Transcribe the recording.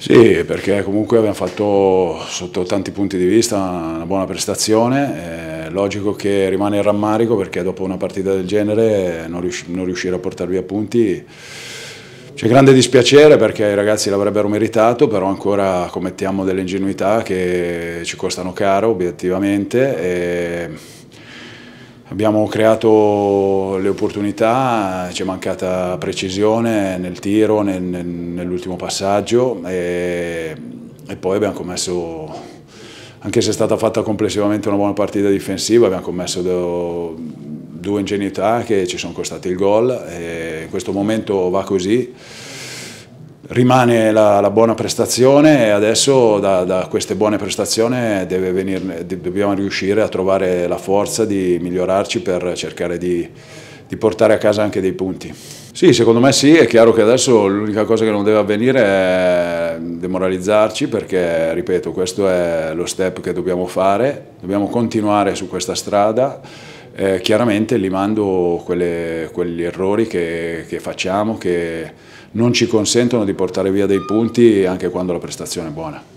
Sì, perché comunque abbiamo fatto sotto tanti punti di vista una buona prestazione, è logico che rimane il rammarico perché dopo una partita del genere non riuscire a portare via punti c'è grande dispiacere perché i ragazzi l'avrebbero meritato, però ancora commettiamo delle ingenuità che ci costano caro obiettivamente. Abbiamo creato le opportunità, ci è mancata precisione nel tiro, nell'ultimo passaggio e poi abbiamo commesso, anche se è stata fatta complessivamente una buona partita difensiva, abbiamo commesso due ingenuità che ci sono costati il gol e in questo momento va così. Rimane la buona prestazione e adesso da queste buone prestazioni dobbiamo riuscire a trovare la forza di migliorarci per cercare di portare a casa anche dei punti. Sì, secondo me sì, è chiaro che adesso l'unica cosa che non deve avvenire è demoralizzarci perché, ripeto, questo è lo step che dobbiamo fare, dobbiamo continuare su questa strada, chiaramente limando quegli errori che facciamo, che non ci consentono di portare via dei punti anche quando la prestazione è buona.